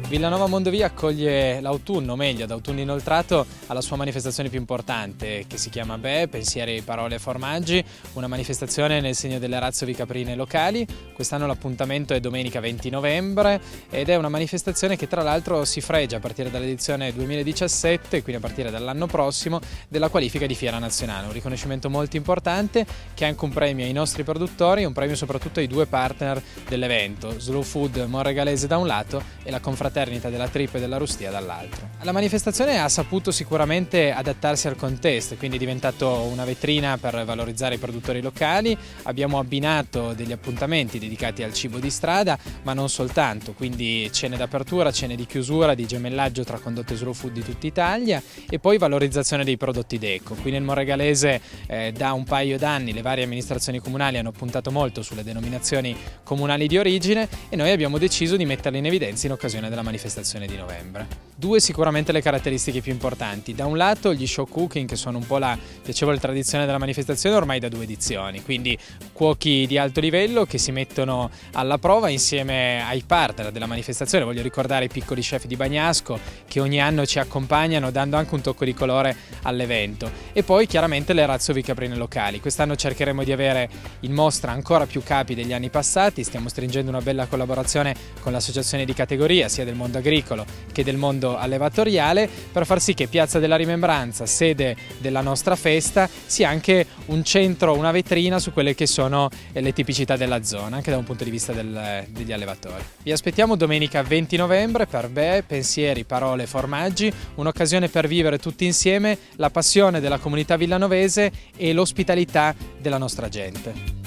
Villanova Mondovì accoglie l'autunno, o meglio, ad Autunno Inoltrato, alla sua manifestazione più importante, che si chiama BE, Pensieri, Parole e Formaggi, una manifestazione nel segno delle razzovi caprine locali. Quest'anno l'appuntamento è domenica 20 novembre ed è una manifestazione che tra l'altro si fregia a partire dall'edizione 2017, quindi a partire dall'anno prossimo, della qualifica di Fiera Nazionale, un riconoscimento molto importante che è anche un premio ai nostri produttori, un premio soprattutto ai due partner dell'evento, Slow Food Monregalese da un lato e la Confraternita della Trip e della Rustia dall'altro. La manifestazione ha saputo sicuramente adattarsi al contesto, quindi è diventato una vetrina per valorizzare i produttori locali. Abbiamo abbinato degli appuntamenti dedicati al cibo di strada, ma non soltanto, quindi cene d'apertura, cene di chiusura, di gemellaggio tra condotte Slow Food di tutta Italia e poi valorizzazione dei prodotti d'eco. Qui nel Monregalese da un paio d'anni le varie amministrazioni comunali hanno puntato molto sulle denominazioni comunali di origine e noi abbiamo deciso di metterle in evidenza in occasione della manifestazione di novembre. Due sicuramente le caratteristiche più importanti: da un lato gli show cooking, che sono un po' la piacevole tradizione della manifestazione ormai da 2 edizioni, quindi cuochi di alto livello che si mettono alla prova insieme ai partner della manifestazione. Voglio ricordare i piccoli chef di Bagnasco che ogni anno ci accompagnano dando anche un tocco di colore all'evento, e poi chiaramente le razzovi caprine locali. Quest'anno cercheremo di avere in mostra ancora più capi degli anni passati, stiamo stringendo una bella collaborazione con l'associazione di categoria sia del mondo agricolo che del mondo allevatoriale, per far sì che Piazza della Rimembranza, sede della nostra festa, sia anche un centro, una vetrina su quelle che sono le tipicità della zona, anche da un punto di vista degli allevatori. Vi aspettiamo domenica 20 novembre per BE, Pensieri, Parole e Formaggi, un'occasione per vivere tutti insieme la passione della comunità villanovese e l'ospitalità della nostra gente.